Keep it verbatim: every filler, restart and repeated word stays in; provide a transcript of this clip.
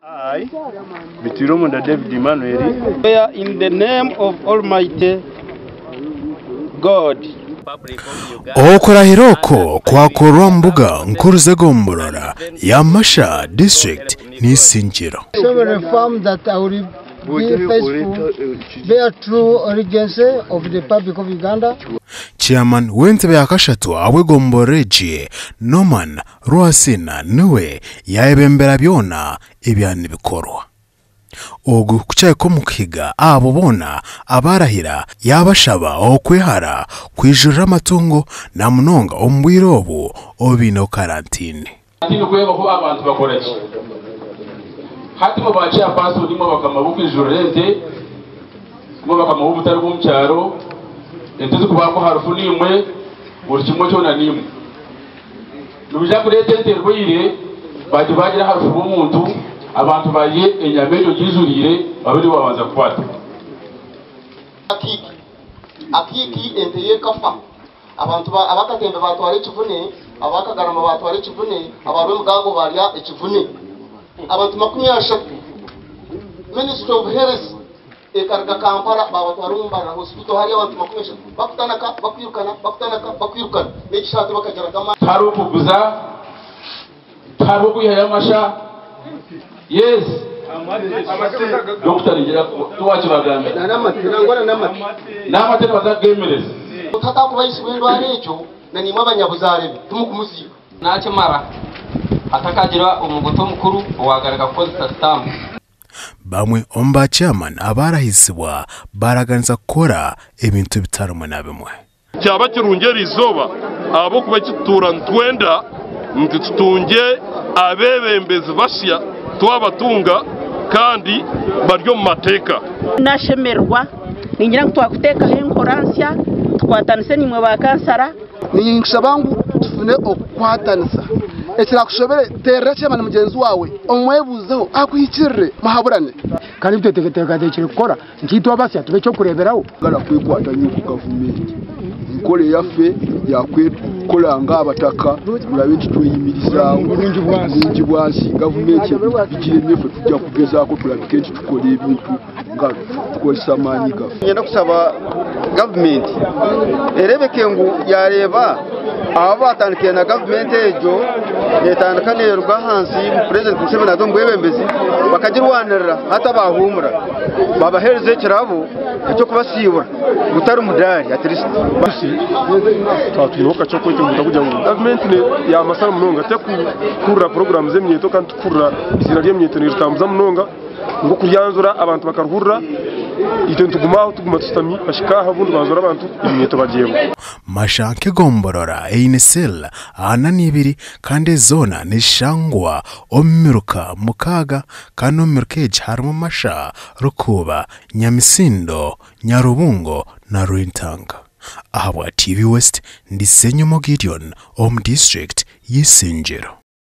I, Bitiromonda David Emmanuel, where in the name of Almighty God. Okurahiroko kwakorwa mbuga nkuruze gomborora ya Masha district n'Isingiro. Several reforms that I will be faithful, bear true allegiance of the Republic of Uganda. Chairman w'entebe ya kashatu awe gomboreje Norman Rwasina niwe yayebembera byona ebyani bikorwa. Ogu kuchaye ko mukiga abo bona abarahira yabashaba okwehara kwijurira amatungo na munonga ombwirobo obino karantine. Atino kweba ko abantu bakoreje. Hati mo bacha paso ndimo bakamabuka ijurente mo bakamabuka butari bumcyaro enteze kubako harufu nimwe buri kimwe cyo na nimwe. Nubija kuri tente rwire baje bagira harufu b'umuntu abantu baye enyamenyo gizurire babiri babanza kwata akiki akiki enteye kafa abantu abakatembe batwara ikivune abakagarama batwara ikivune ababe mugango barya ikivune abantu makumyashatu Ministry of Health ekarga Kampala babatwara umbana hospital hari abantu makumyashatu bakutanaka bakwirukana bakutanaka bakwirukana n'ikishatu bakagera kama haru kuguza haru kuyaya Masha. Yes. Doctor Njira tuwache bagambe. Na namati ngora namati. Namati bazagemereza. Utaka kubayisi wendwa n'ejo na nimwe abanyabuzare tumukumusiga. Nache mara atakagira umugoto mukuru wagaraka koza stamp. Bamwe omba chairman abarahisibwa baraganza kora ebintu bitarumwe na bimwe. Cyaba kirungera izoba abo kuba kitura ntwenda ntitutunge abebembezi basya twabatunga kandi baryo mu mateka nashemerwa ningira ngo twakuteka henkoransya twatanise nimwe bakansara ningishabangu tufune okwatanisa ekira kushobere terera cyamana mugenzi wawe omwebuzeho akwikirire mahaburane kandi biteteketeka tekire gukora nkitwa basya tube cyo kureberaho gara kwikwatanya ku gavumenti nkole yafe yakwekolanga abataka mulabe kituyimiriza bulungi bwansi gavumenti bigiremyefe tujja kugezaako tulabike nti tukola ebintu nga tukozesa amaanyi gafe. Ngenda kusaba gavumenti erebeke ngu yareba abo batandikiye na gavumenti ejo netandika nerwa hansi President Museveni adombo ebembezi bakagirwanirira hata bahumura babahereze kirabo cyo kubasibura gutari mudari at least basi twatuyoka cyo kwete mutakuja ngo government ne ya masara munonga te kurra program zemyeto kandi kurra isira ryemyeto ne ritambuza munonga ngo kuryanzura abantu bakaruhurra ito ntuguma tuguma tutami bashikaha bundu banzura abantu imyeto bagiyemo. Masha kegomborora einesel ana nibiri kandi zona nishangwa omiruka mukaga kano mirkeje harimo Masha Rukuba Nyamisindo Nyarubungo na Ruintanga. Ahabwa T V West ndi Senyomo Gideon om district y'Isingiro.